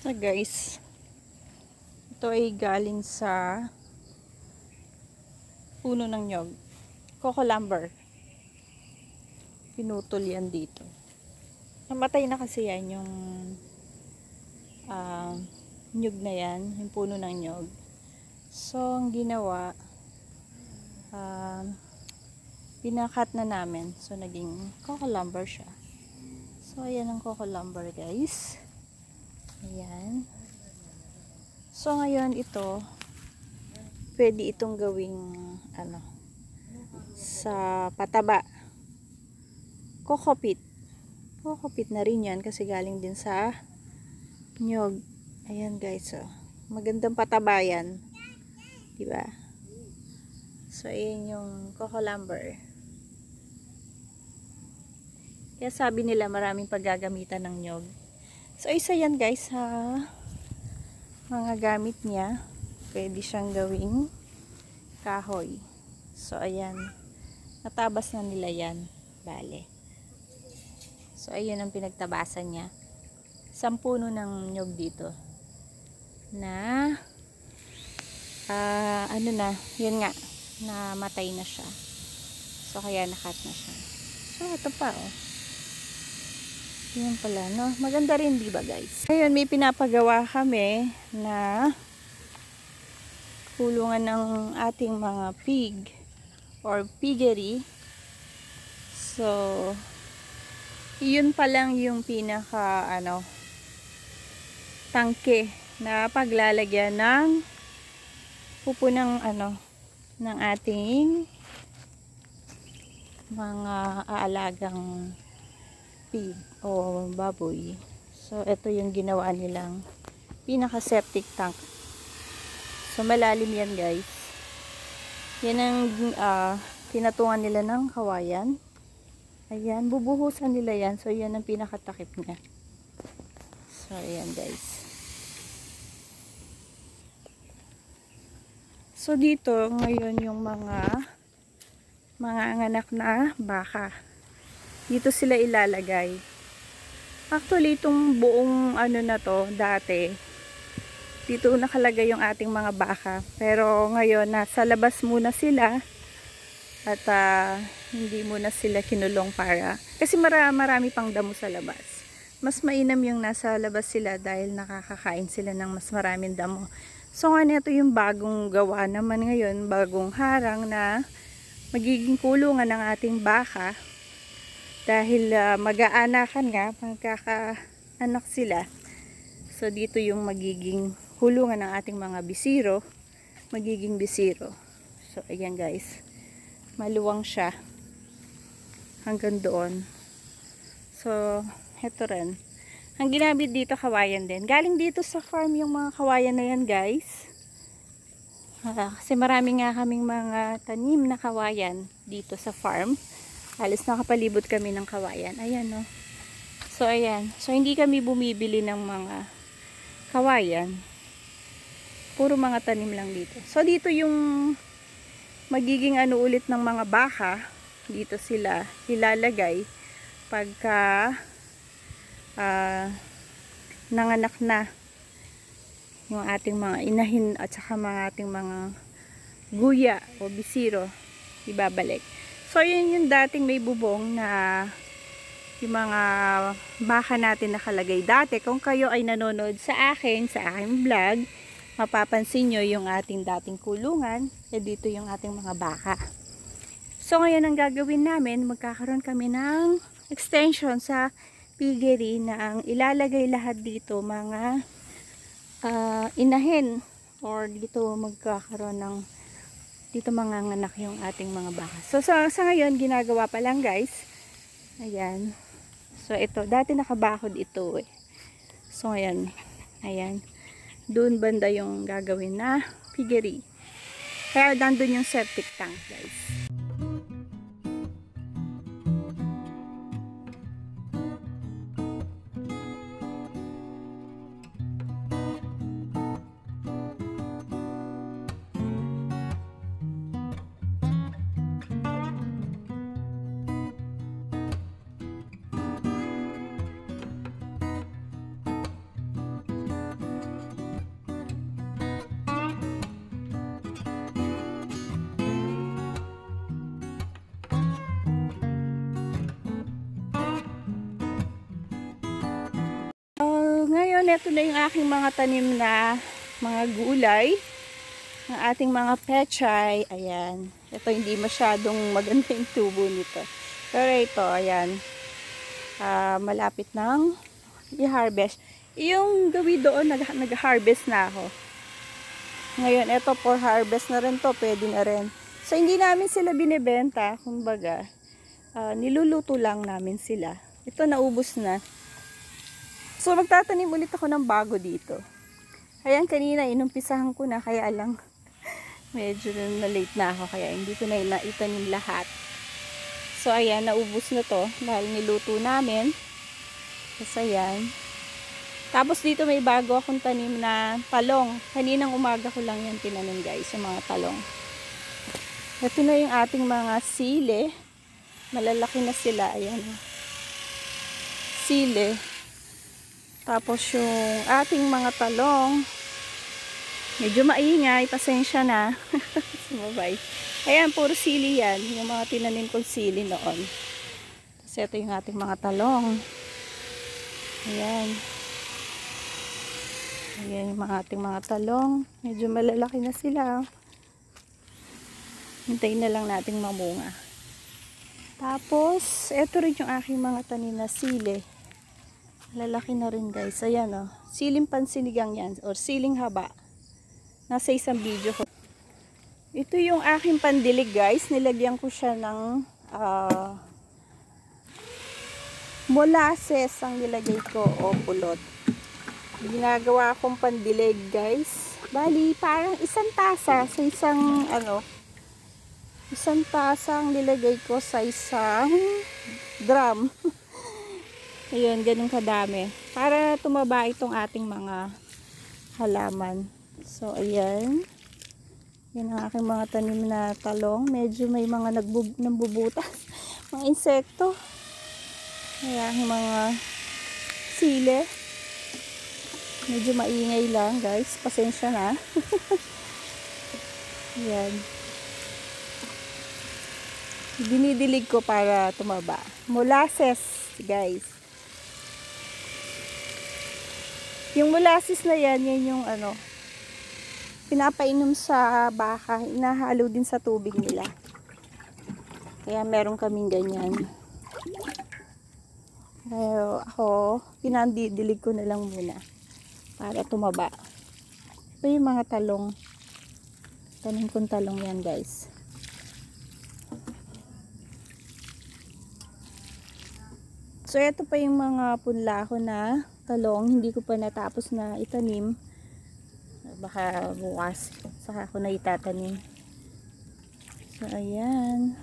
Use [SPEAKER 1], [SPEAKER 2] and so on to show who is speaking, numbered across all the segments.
[SPEAKER 1] So guys, ito ay galing sa puno ng nyog. Coco lumber. Pinutol yan dito. Namatay na kasi yan yung nyog na yan, yung puno ng nyog. So, ang ginawa, pinakat na namin. So, naging coco lumber siya. So, ayan ang coco lumber guys. Ayan. So, ngayon ito, pwede itong gawing, sa pataba. Coco peat. Coco peat na rin yan kasi galing din sa nyog. Ayan guys, oh. Magandang pataba yan. Diba? So, ayan yung coco lumber. Kaya sabi nila maraming paggagamitan ng nyog. So, isa yan guys sa mga gamit niya. Pwede siyang gawing kahoy. So, ayan. Natabas na nila yan. Bale. So, ayan ang pinagtabasan niya. Isang puno ng nyog dito. Na, yun nga, namatay na siya. So, kaya nakat na siya. So, ito pa, oh. Yan pala, no? Maganda rin, di ba, guys? Ngayon, may pinapagawa kami na kulungan ng ating mga pig or piggery. So, yun pa lang yung pinaka, tangke na paglalagyan ng pupo ng, ng ating mga aalagang pig o baboy. So, ito yung ginawa nilang pinaka septic tank. So, malalim yan guys. Yan ang tinatungan nila ng kawayan. Ayan, bubuhusan nila yan. So, yan ang pinakatakip niya. So, ayan guys. So, dito ngayon yung mga anak na baka. Dito sila ilalagay. Actually, itong buong na to, dati, dito nakalagay yung ating mga baka. Pero ngayon, nasa labas muna sila. At hindi muna sila kinulong para. Kasi marami pang damo sa labas. Mas mainam yung nasa labas sila dahil nakakakain sila ng mas maraming damo. So, ngayon ito yung bagong gawa naman ngayon, bagong harang na magiging kulungan ng ating baka. Dahil mag-aanakan nga, magkakaanak sila. So, dito yung magiging hulungan ng ating mga bisiro. Magiging bisiro. So, ayan guys. Maluwang siya. Hanggang doon. So, heto rin. Ang ginamit dito, kawayan din. Galing dito sa farm yung mga kawayan na yan guys. Kasi marami nga kaming mga tanim na kawayan dito sa farm. Halos nakapalibot kami ng kawayan. Ayan, no. So, ayan. So, hindi kami bumibili ng mga kawayan. Puro mga tanim lang dito. So, dito yung magiging ulit ng mga baka. Dito sila ilalagay pagka nanganak na yung ating mga inahin at saka mga ating mga guya o bisiro. Ibabalik. So, yun yung dating may bubong na yung mga baka natin nakalagay dati. Kung kayo ay nanonood sa aking vlog, mapapansin nyo yung ating dating kulungan. Dito yung ating mga baka. So, ngayon ang gagawin namin, magkakaroon kami ng extension sa piggery na ang ilalagay lahat dito mga inahin. Or dito magkakaroon ng dito manganganak yung ating mga baka. So, sa ngayon, ginagawa pa lang guys. Ayan. So, ito. Dati nakabakod ito eh. So, ayan. Ayan. Doon banda yung gagawin na piggery. Kaya nandun yung septic tank guys. Ayan, ito na yung aking mga tanim na mga gulay. Ang ating mga pechay. Ayan. Ito hindi masyadong maganda yung tubo nito. Pero ito, ayan. Malapit nang i-harvest. Yung gawi doon, nag-harvest na ako. Ngayon, ito for harvest na rin to. Pwede na rin. So, hindi namin sila binibenta. Kumbaga, niluluto lang namin sila. Ito, naubos na. So, magtatanim ulit ako ng bago dito. Ayan, kanina, inumpisahan ko na. Kaya lang, medyo na late na ako. Kaya hindi ko na itanim lahat. So, ayan, naubos na to. Dahil niluto namin. So, ayan. Tapos dito may bago akong tanim na talong. Kaninang umaga ko lang yan tinanim guys, yung mga talong. Ito na yung ating mga sili. Malalaki na sila. Ayan. Sili. Tapos yung ating mga talong. Medyo maingay. Pasensya na. Sumabay. Ayan, puro sili yan. Yung mga tinanim kong sili noon. Tapos ito yung ating mga talong. Ayan. Ayan yung ating mga talong. Medyo malalaki na sila. Hintayin na lang nating mamunga. Tapos, ito rin yung aking mga tanim na sili. Malalaki na rin guys. Ayan o. Siling pansinigang yan. Or siling haba. Nasa isang video ko. Ito yung aking pandilig guys. Nilagyan ko siya ng molasses ang nilagay ko o pulot. Ginagawa akong pandilig guys. Bali parang isang tasa sa isang isang tasa ang nilagay ko sa isang drum. Ayun, ganun kadami. Para tumaba itong ating mga halaman. So ayan. Yan ang aking mga tanim na talong. Medyo may mga nambubutas. Mga insekto. Ayan, mga sili. Medyo maingay lang guys. Pasensya na. Yan. Dinidilig ko para tumaba. Molasses guys. Yung molasses na yan, yan yung pinapainom sa baka. Inahalo din sa tubig nila. Kaya meron kaming ganyan. Pero ako, pinandidilig ko na lang muna. Para tumaba. Ito yung mga talong. Tanim kong talong yan guys. So ito pa yung mga punla ko na talong. Hindi ko pa natapos na itanim. Baka bukas. Saka ako na itatanim. So ayan.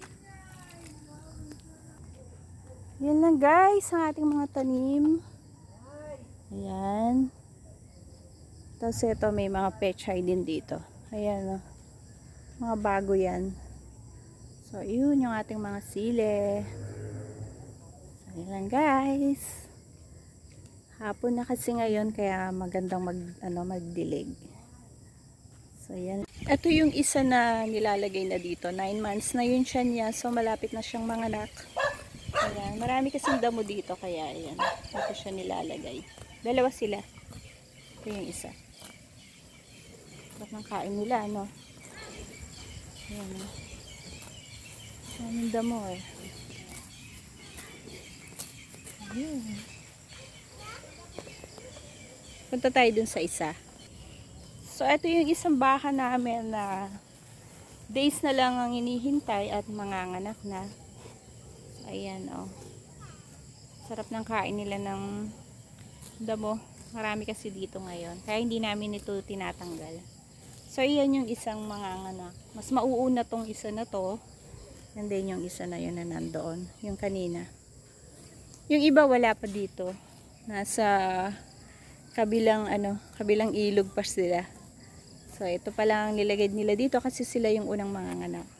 [SPEAKER 1] Yan lang guys ang ating mga tanim. Ayan. Tapos ito may mga pechay din dito. Ayan o. Mga bago yan. So yun yung ating mga sili. So yun lang guys. Hapon na kasi ngayon kaya magandang magdilig. So yan. Ito yung isa na nilalagay na dito. 9 months na yun siya niya. So malapit na siyang manganak. Ayan. Marami kasing damo dito kaya ayan. Ito siya nilalagay. Dalawa sila. Ito yung isa. Sarap ng kain nila, ano? Ayan, o. Maraming damo, eh. Ayan. Punta tayo dun sa isa. So, ito yung isang baka namin na days na lang ang hinihintay at manganganak na. So, ayan, o. Sarap ng kain nila ng damo. Marami kasi dito ngayon. Kaya hindi namin ito tinatanggal. So, yan yung isang manganganak. Mas mauuna tong isa na to. And then yung isa na yun na nandoon. Yung kanina. Yung iba wala pa dito. Nasa kabilang kabilang ilog pa sila. So, ito pa lang ang nilagay nila dito kasi sila yung unang manganganak.